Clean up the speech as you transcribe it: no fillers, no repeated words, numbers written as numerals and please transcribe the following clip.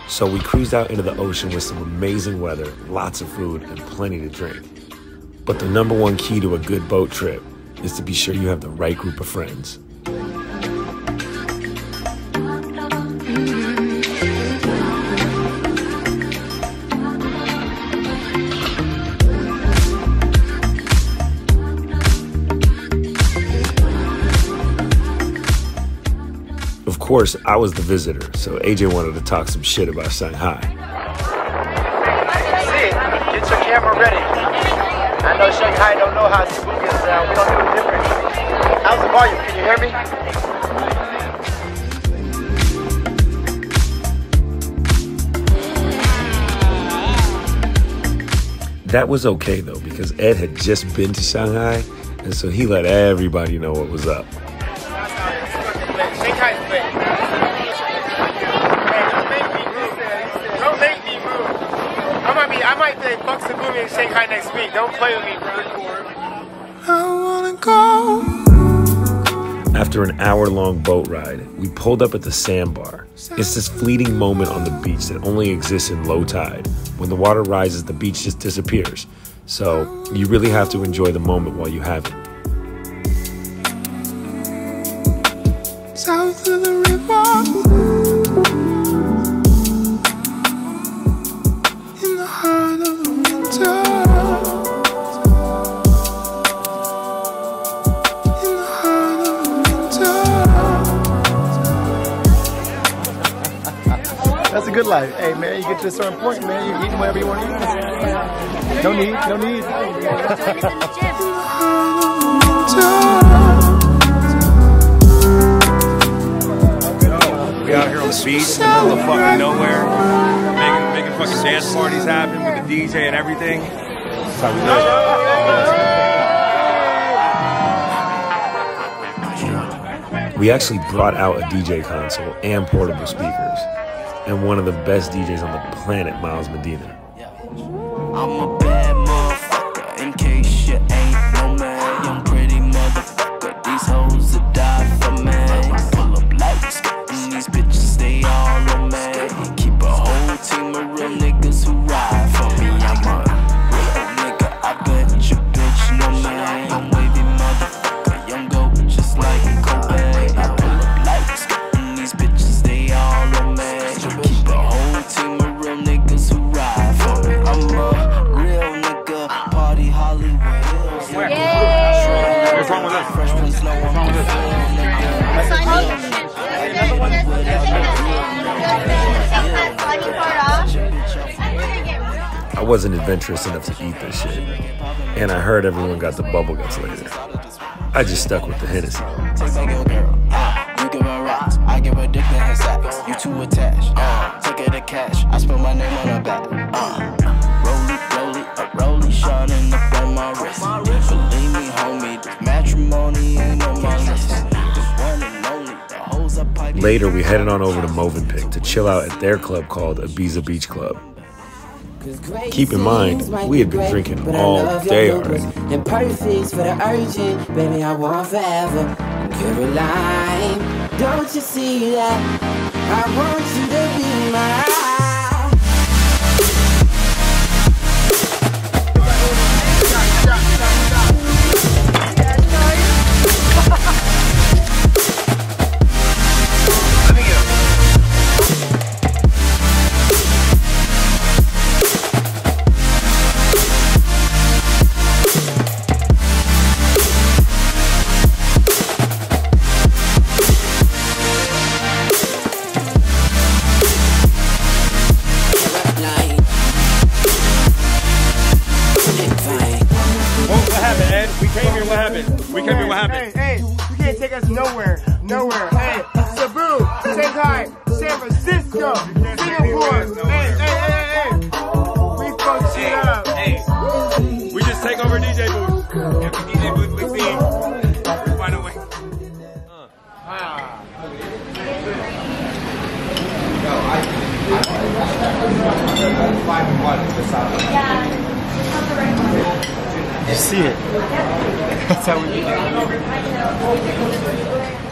So we cruised out into the ocean with some amazing weather, lots of food, and plenty to drink. But the #1 key to a good boat trip is to be sure you have the right group of friends. Of course, I was the visitor, so AJ wanted to talk some shit about Shanghai. See, get your camera ready. I know Shanghai don't know how Cebu gets down. We don't do it different. How's the volume? Can you hear me? That was okay though, because Ed had just been to Shanghai, and so he let everybody know what was up. Shanghai's great. Hey, don't make me move. I might play Bucks and Boomy in Shanghai next week. Don't play with me, bro. I wanna go. After an hour-long boat ride, we pulled up at the Sandbar. It's this fleeting moment on the beach that only exists in low tide. When the water rises, the beach just disappears. So you really have to enjoy the moment while you have it. South of the river, in the heart of the winter, in the heart of the winter. That's a good life. Hey, man, you get to a certain point, man, you're eating whatever you want to eat. No need, no need. We out here on the beach, in the middle of fucking nowhere, making fucking dance parties happen with the DJ and everything. That's how we do it. We actually brought out a DJ console and portable speakers, and one of the best DJs on the planet, Miles Medina. I'm a bad motherfucker, in case you ain't no man. Young pretty motherfucker, these hoes that die for me. Pull up lights, and these bitches stay all on me. Keep a whole team of real niggas who ride for me. I'm a real nigga, I bet your bitch no man. Young wavy motherfucker, young goat just like Kobe. I pull up lights, and these bitches stay all on me. Keep a whole team of real niggas who ride for me. I'm a real nigga, party Hollywood. What's wrong with us? What's wrong with us? I wasn't adventurous enough to eat this shit, and I heard everyone got the bubble guts later. I just stuck with the Hennessy. You give her rocks, I give her dick in her sacks. You too attached, take her to cash. I spell my name on her back. Rollie, shining up on my wrist. Believe me, homie, this matrimony ain't on my list. One and only, the hoes I pipe. Later, we headed on over to Movenpick to chill out at their club called Ibiza Beach Club. Keep in mind, we had been drinking all day already. And perfect for the urgent, baby, I want forever. Caroline, don't you see that? I want you to be mine. Hey, you can't take us nowhere. Hey, Cebu, Shanghai, San Francisco, Singapore. Hey. We fuck shit up. Hey, we just take over DJ booth. Every DJ booth we see, we find a way. You see it. That's how we do it.